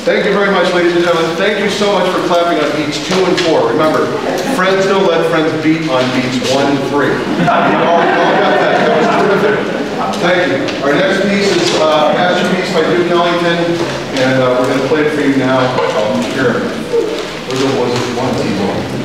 Thank you very much, ladies and gentlemen. Thank you so much for clapping on beats 2 and 4. Remember, friends don't let friends beat on beats 1 and 3. You all got that. That was terrific. Thank you. Our next piece is Masterpiece by Duke Ellington, and we're going to play it for you now. Here. Was it one T-bone?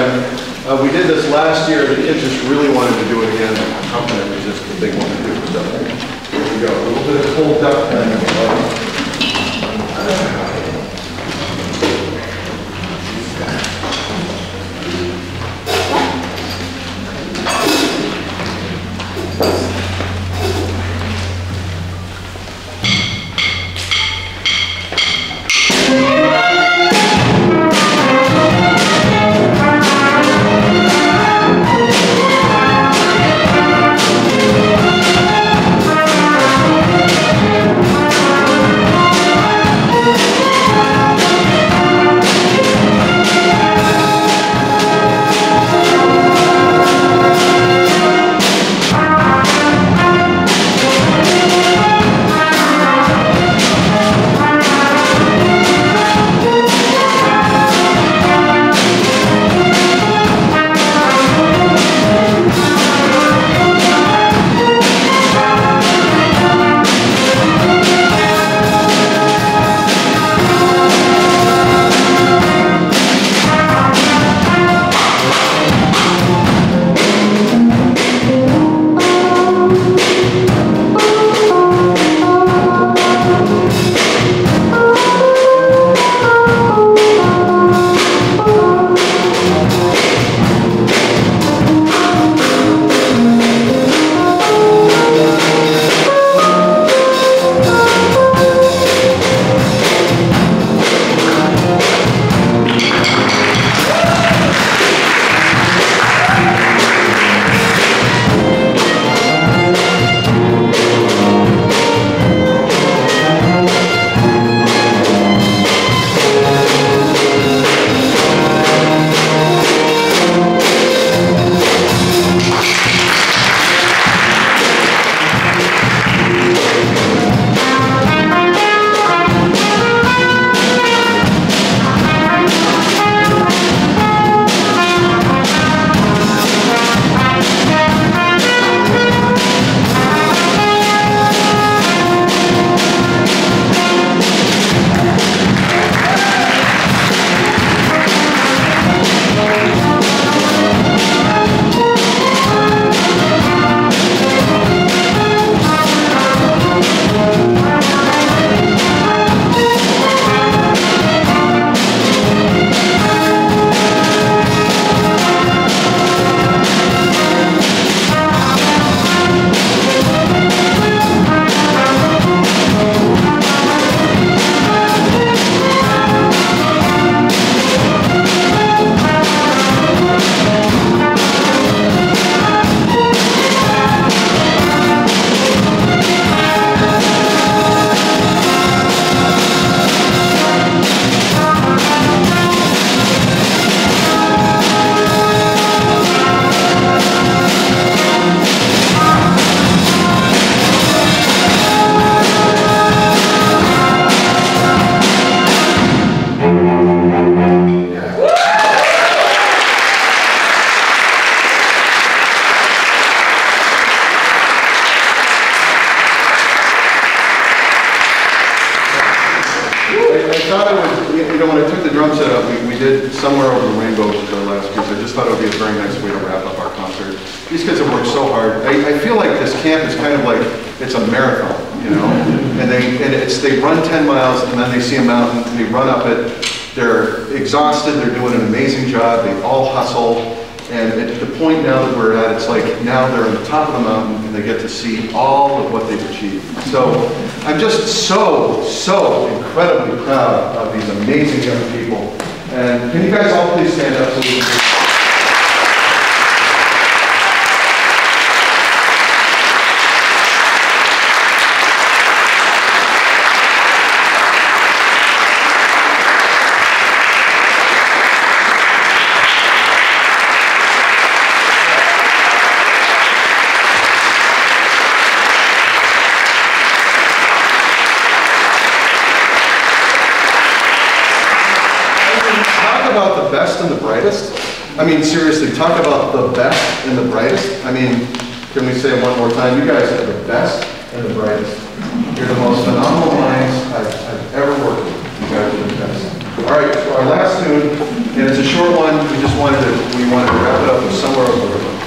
time. We did this last year. The kids just really wanted to do it again. How can I resist the big one to do it? Here we go. A little bit of cold duck time. Somewhere Over the Rainbow was our last piece. I just thought it would be a very nice way to wrap up our concert. These kids have worked so hard. I feel like this camp is kind of like, it's a marathon, you know? And they run 10 miles and then they see a mountain and they run up it. They're exhausted, they're doing an amazing job, they all hustle. And at the point now that we're at, it's like now they're on the top of the mountain and they get to see all of what they've achieved. So I'm just so incredibly proud of these amazing young people. And can you guys all please stand up so we can... about the best and the brightest. I mean, seriously, talk about the best and the brightest. I mean, can we say it one more time? You guys are the best and the brightest. You're the most phenomenal minds I've ever worked with. You guys are the best. All right, so our last tune And it's a short one. We wanted to wrap it up with Somewhere Over the River.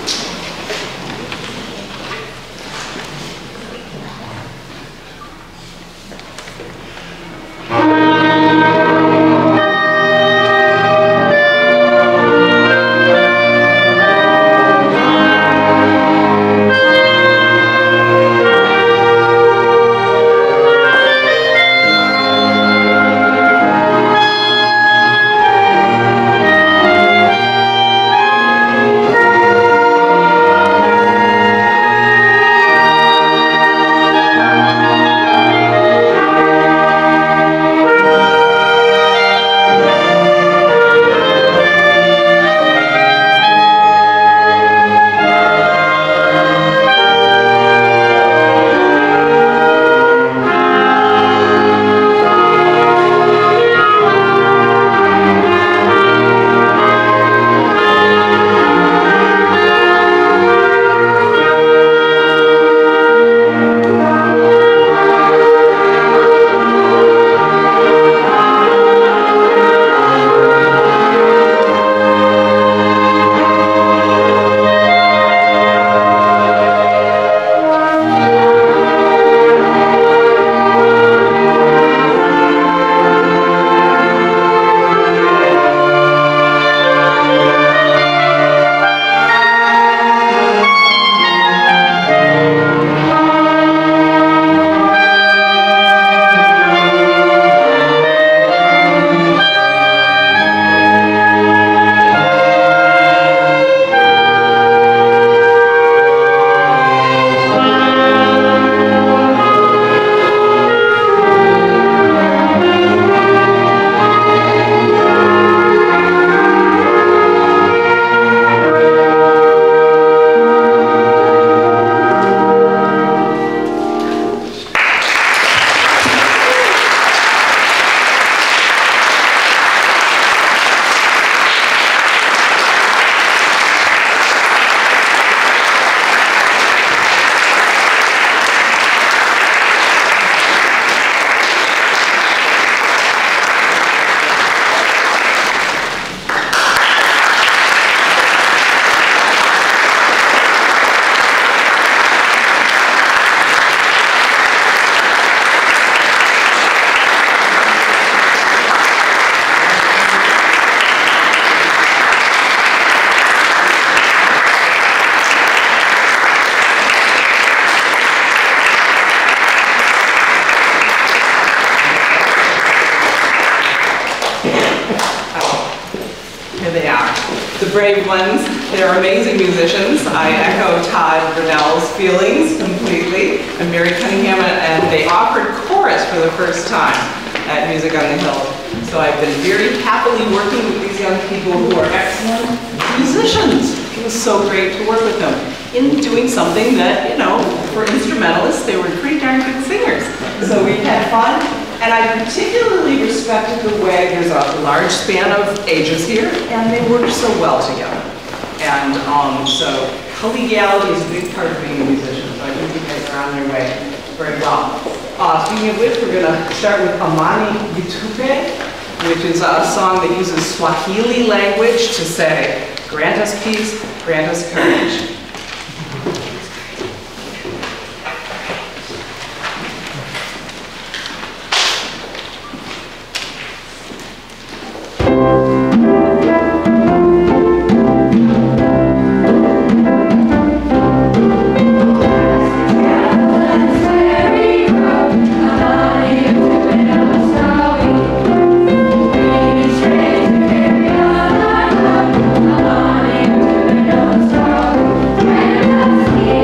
Brave ones. They're amazing musicians. I echo Todd Brunel's feelings completely. I'm Mary Cunningham, and they offered chorus for the first time at Music on the Hill. So I've been very happily working with these young people who are excellent musicians. It was so great to work with them in doing something that, you know, for instrumentalists, they were pretty darn good singers. So we had fun. And I particularly respected the way there's a large span of ages here, and they work so well together. And so collegiality is a big part of being a musician, so I think you guys are on your way very well. Speaking of which, we're going to start with Amani Yitupe, which is a song that uses Swahili language to say, grant us peace, grant us courage. Yeah.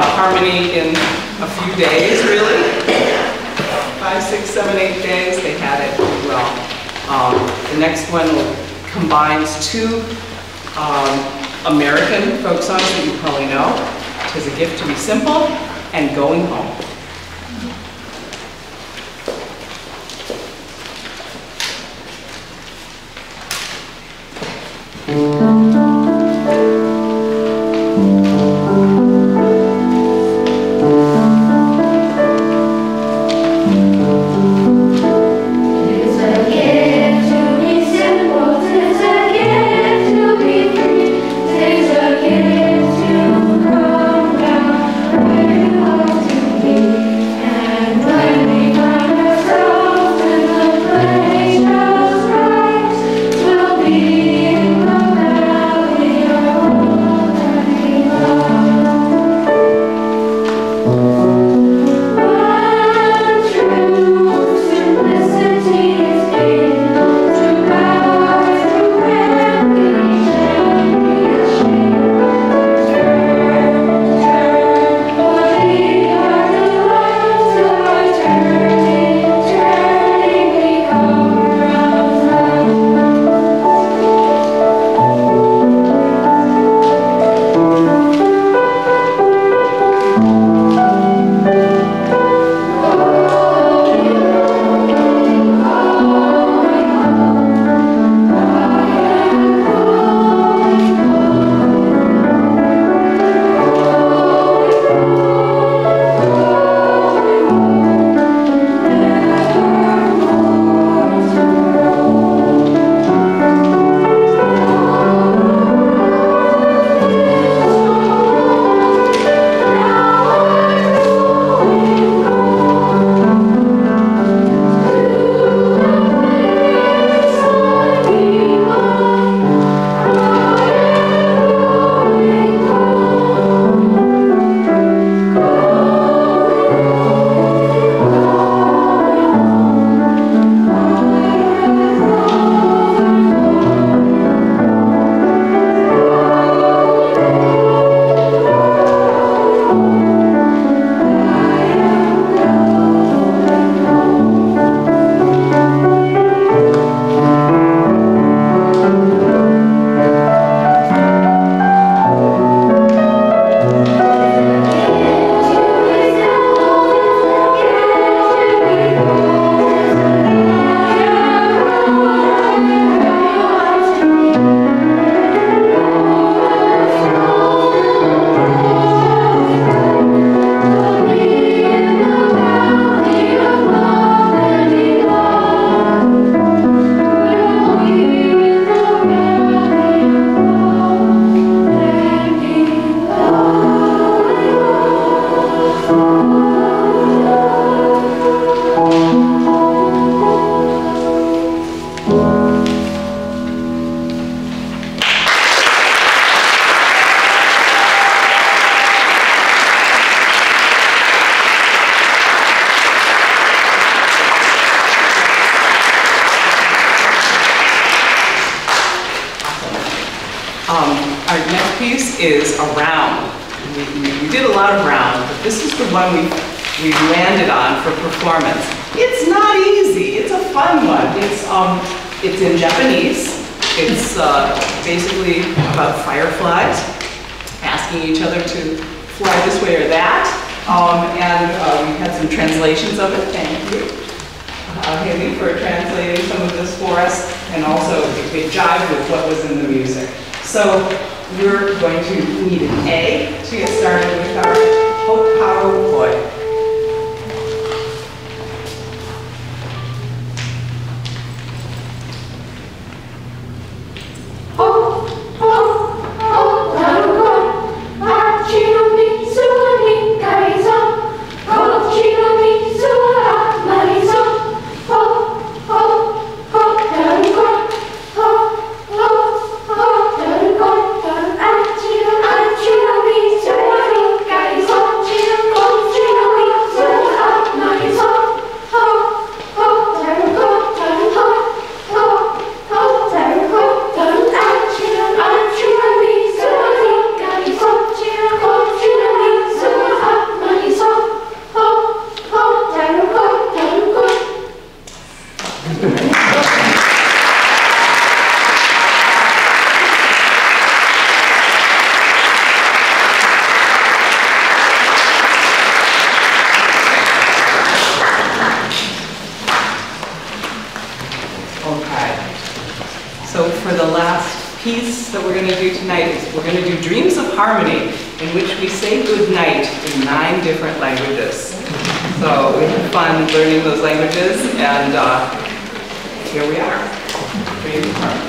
harmony in a few days, really. 5, 6, 7, 8 days, they had it pretty well. The next one combines two American folk songs that you probably know. "'Tis a Gift to Be Simple" and "Going Home." Our next piece is a round. We did a lot of rounds, but this is the one we landed on for performance. It's not easy. It's a fun one. It's in Japanese. It's basically about fireflies asking each other to fly this way or that. And we had some translations of it. Thank you, Haley, for translating some of this for us, and also it jived with what was in the music. So we're going to need an A to get started with our Hope Power Boy. Thank you. piece that we're going to do tonight is we're going to do Dreams of Harmony, in which we say goodnight in 9 different languages. So we had fun learning those languages, and here we are. Dreams of Harmony.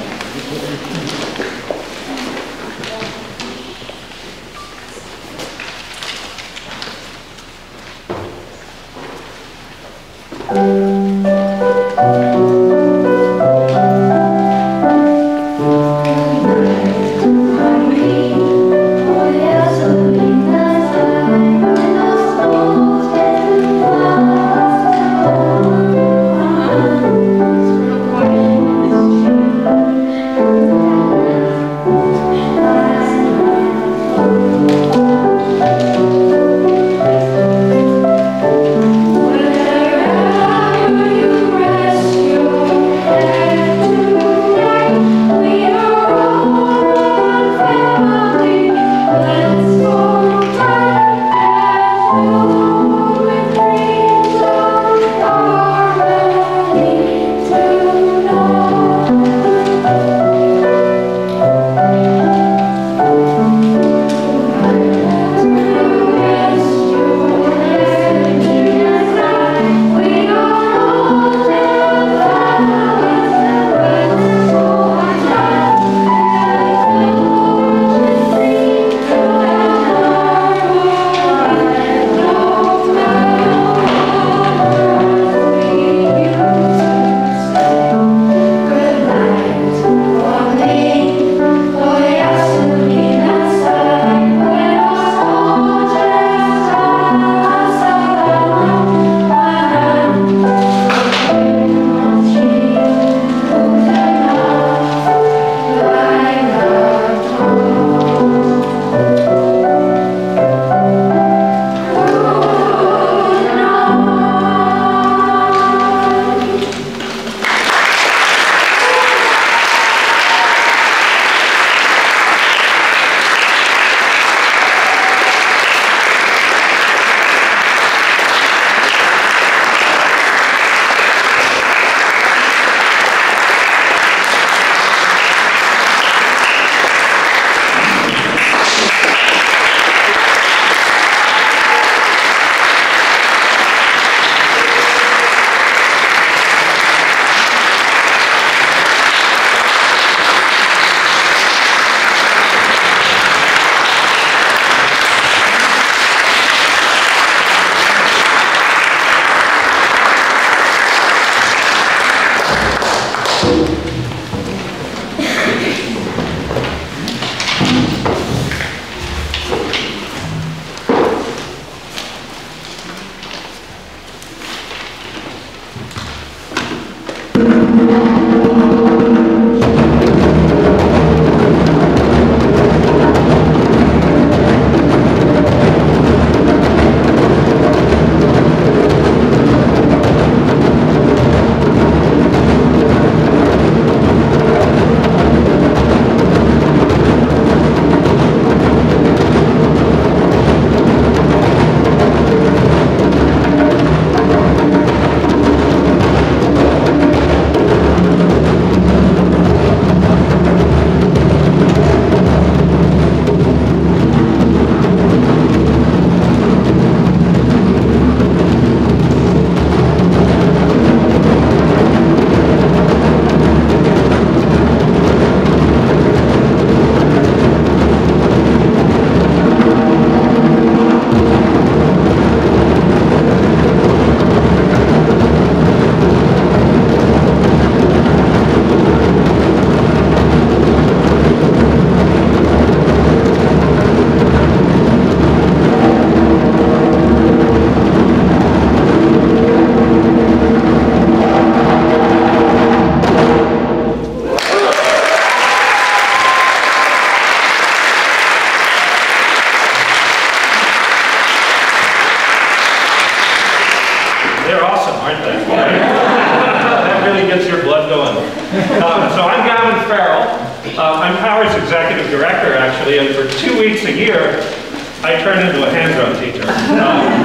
So I'm Gavin Farrell. I'm Power's executive director, actually, and for 2 weeks a year, I turn into a hand drum teacher.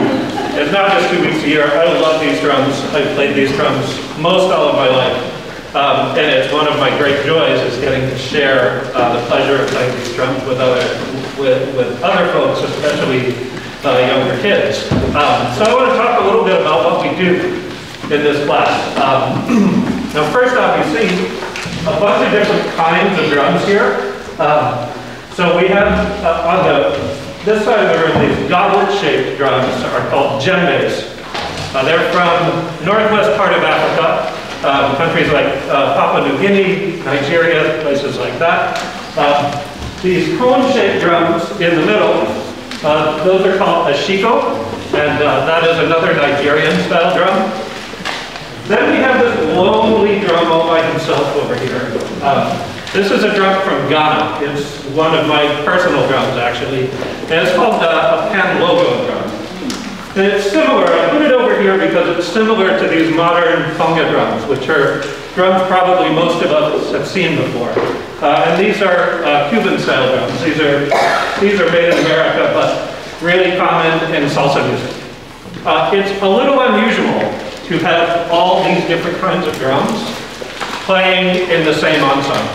It's not just 2 weeks a year. I love these drums. I've played these drums most all of my life. And it's one of my great joys is getting to share the pleasure of playing these drums with other folks, especially younger kids. So I want to talk a little bit about what we do in this class. Now first off, you see a bunch of different kinds of drums here. So we have on this side of the room, these goblet-shaped drums are called djembes. They're from northwest part of Africa. Countries like Papua New Guinea, Nigeria, places like that. These cone-shaped drums in the middle, those are called ashiko, and that is another Nigerian-style drum. Then we have this lonely drum all by himself over here. This is a drum from Ghana. It's one of my personal drums, actually, and it's called a pan logo drum. And it's similar, I put it over here because it's similar to these modern conga drums, which are drums probably most of us have seen before. And these are Cuban-style drums. These are made in America, but really common in salsa music. It's a little unusual to have all these different kinds of drums playing in the same ensemble.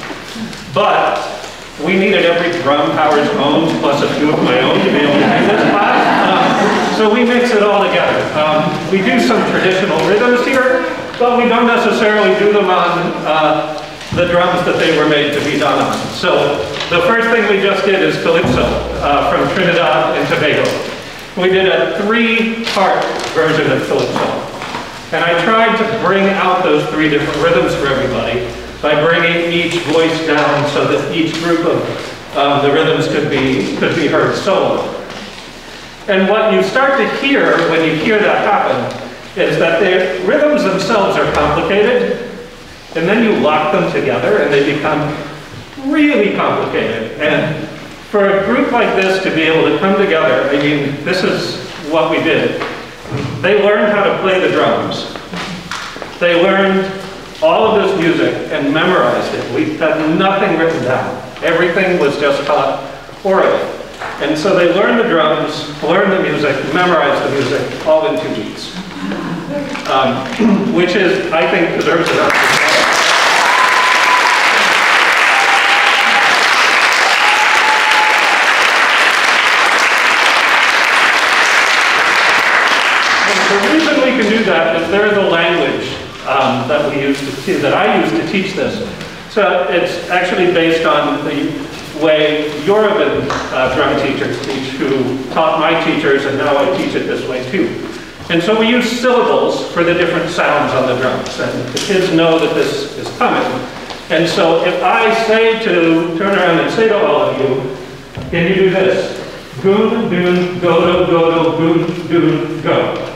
But we needed every drum Howard's own, plus a few of my own, to be able to do this class. So we mix it all together. We do some traditional rhythms here, but we don't necessarily do them on the drums that they were made to be done on. So the first thing we just did is Calypso from Trinidad and Tobago. We did a 3-part version of Calypso. And I tried to bring out those 3 different rhythms for everybody by bringing each voice down so that each group of the rhythms could be heard solo. And what you start to hear when you hear that happen is that the rhythms themselves are complicated, and then you lock them together and they become really complicated. And for a group like this to be able to come together, I mean, this is what we did. They learned how to play the drums. They learned all of this music and memorized it. We had nothing written down. Everything was just taught orally. And so they learned the drums, learned the music, memorized the music, all in 2 weeks. Which is, I think, deserves an applause. The reason we can do that is there's a language that we use that I use to teach this. So it's actually based on the way Yoruban drum teachers teach, who taught my teachers, and now I teach it this way too. And so we use syllables for the different sounds on the drums, and the kids know that this is coming. And so if I say to, turn around and say to all of you, can you do this? Goon, doon, go, do, go, do, goon, doon, go.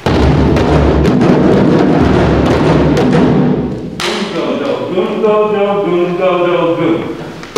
Goon, go, do, goon, go, do, goon, go, do, goon.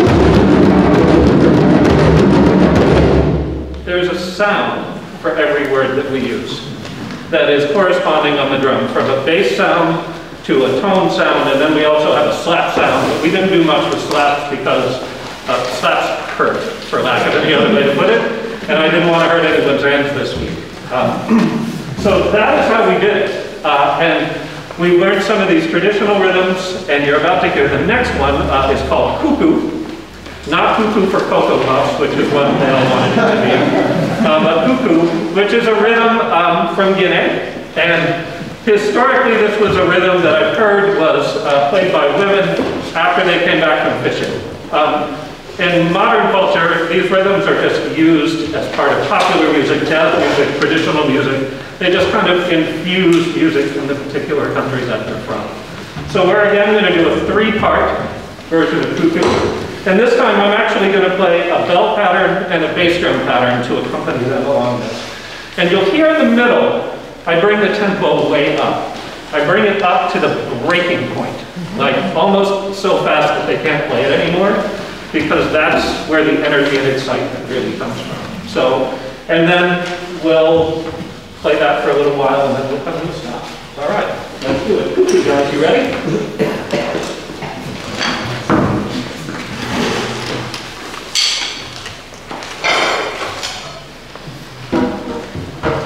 There's a sound for every word that we use that is corresponding on the drum, from a bass sound to a tone sound, and then we also have a slap sound, but we didn't do much with slaps because slaps hurt, for lack of any other way to put it, and I didn't want to hurt anyone's hands this week. So that is how we did it, and we learned some of these traditional rhythms, and you're about to hear the next one is called cuckoo. Not cuckoo for Cocoa Puffs, which is what they all wanted it to be, but cuckoo, which is a rhythm from Guinea. And historically, this was a rhythm that I've heard was played by women after they came back from fishing. In modern culture, these rhythms are just used as part of popular music, jazz music, traditional music. They just kind of infuse music from the particular country that they're from. So we're again going to do a 3-part version of cuckoo. And this time I'm actually going to play a bell pattern and a bass drum pattern to accompany them along this. And you'll hear in the middle, I bring the tempo way up. I bring it up to the breaking point, like almost so fast that they can't play it anymore, because that's where the energy and excitement really comes from. So, and then we'll play that for a little while and then we'll come to a stop. All right, let's do it. You guys, you ready?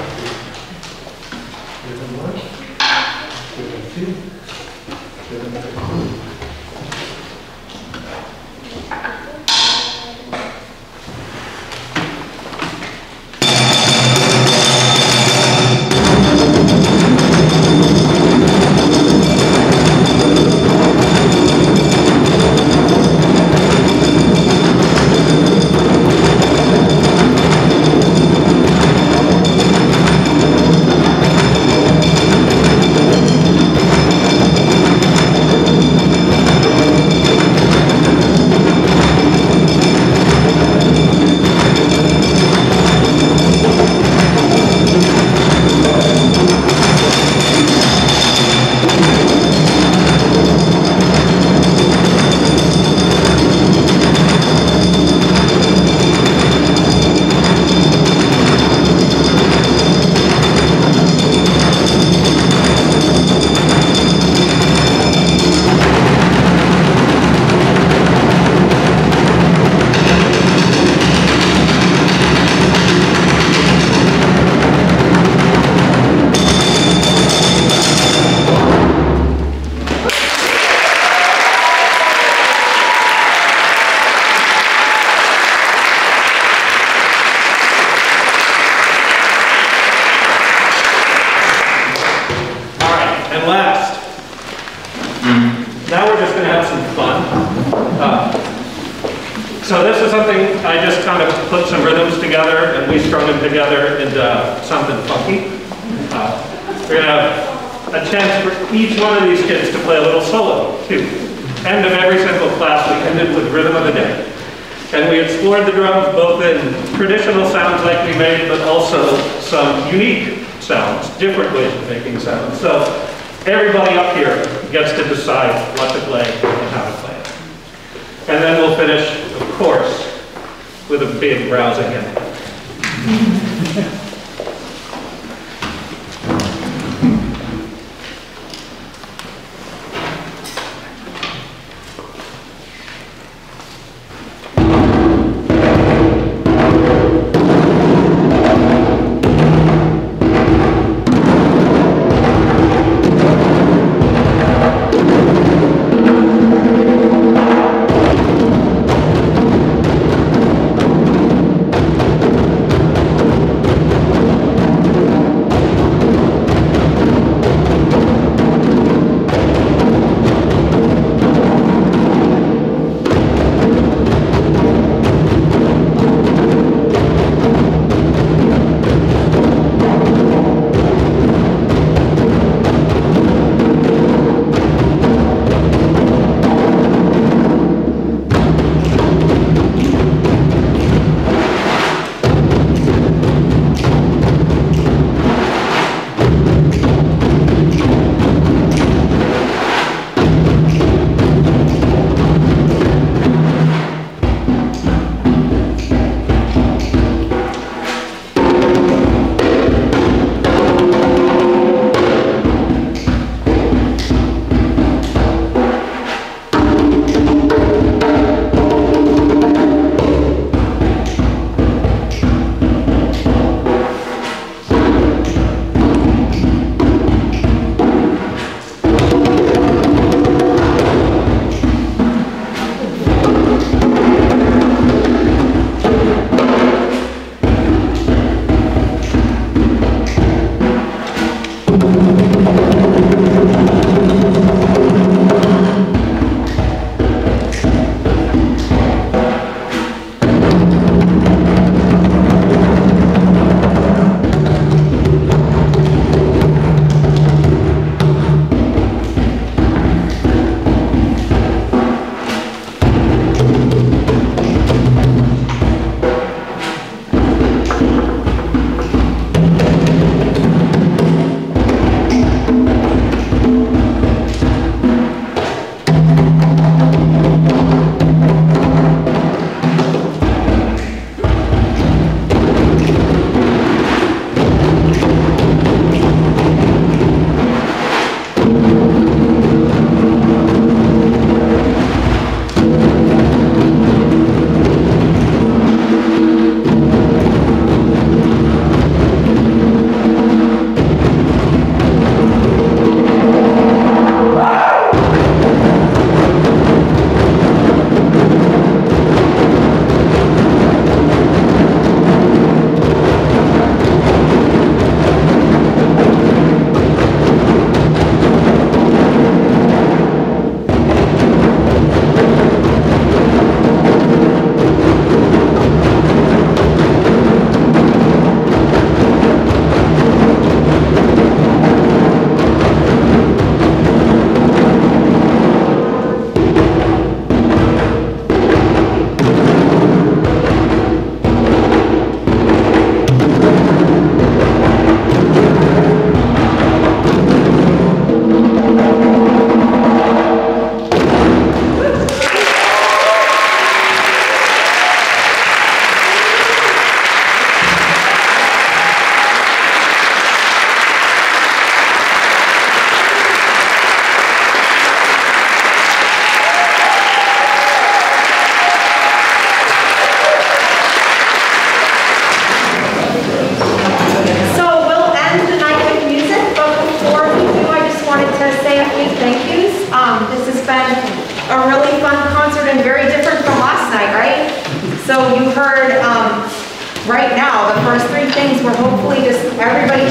Rhythm 1, rhythm 2, rhythm 3. I just kind of put some rhythms together and we strung them together into something funky. We're going to have a chance for each one of these kids to play a little solo, too. End of every single class, we ended with Rhythm of the Day. And we explored the drums both in traditional sounds like we made, but also some unique sounds, different ways of making sounds. So everybody up here gets to decide what to play and how to play it. And then we'll finish, of course, with a big rousing hymn. So you heard right now, the first three things were hopefully just everybody trying something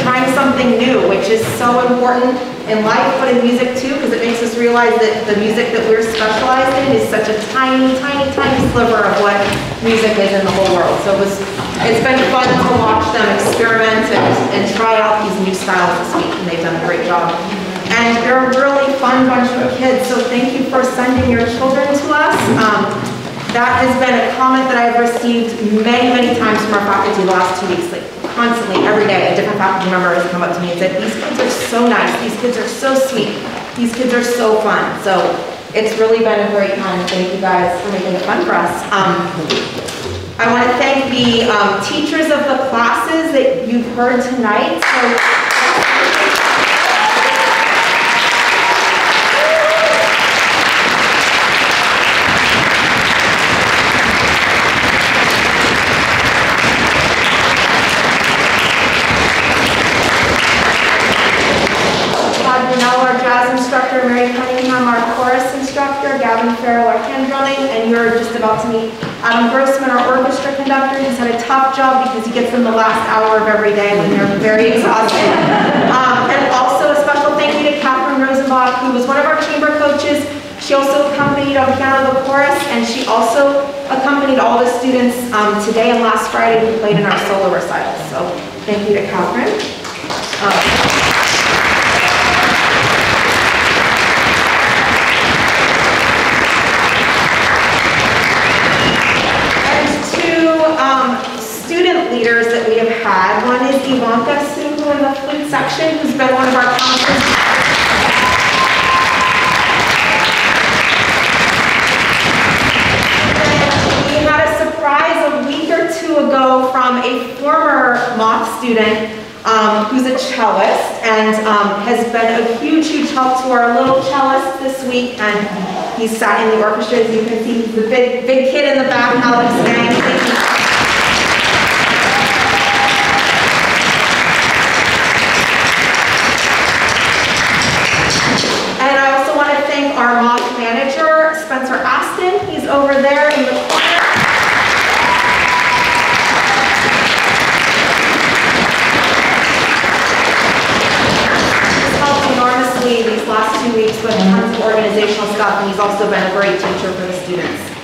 something new, which is so important in life, but in music too, because it makes us realize that the music that we're specialized in is such a tiny, tiny, tiny sliver of what music is in the whole world. So it's been fun to watch them experiment and try out these new styles this week, and they've done a great job. And they're a really fun bunch of kids, so thank you for sending your children to us. That has been a comment that I've received many, many times from our faculty the last 2 weeks, like constantly, every day, a different faculty member has come up to me and said, these kids are so nice, these kids are so sweet, these kids are so fun. So it's really been a great time. Thank you guys for making it fun for us. I want to thank the teachers of the classes that you've heard tonight. Todd, our jazz instructor, Mary Cunningham, our chorus instructor, Gavin, Farrell, our hand drumming, and you're just about to meet Grossman, our orchestra conductor. He's had a tough job because he gets them the last hour of every day when they're very exhausted. And also a special thank you to Catherine Rosenbach, who was one of our chamber coaches. She also accompanied on piano the chorus, and she also accompanied all the students today and last Friday who played in our solo recitals. So thank you to Catherine. Student leaders that we have had. One is Ivanka SooHoo in the flute section, who's been one of our counselors. We had a surprise a week or two ago from a former MOTH student who's a cellist and has been a huge, huge help to our little cellist this week. And he's sat in the orchestra, as you can see. He's the big kid in the back, Alex Gang. Our MOTH manager, Aston, he's over there in the corner. He's helped enormously these last 2 weeks with tons of organizational stuff, and he's also been a great teacher for the students.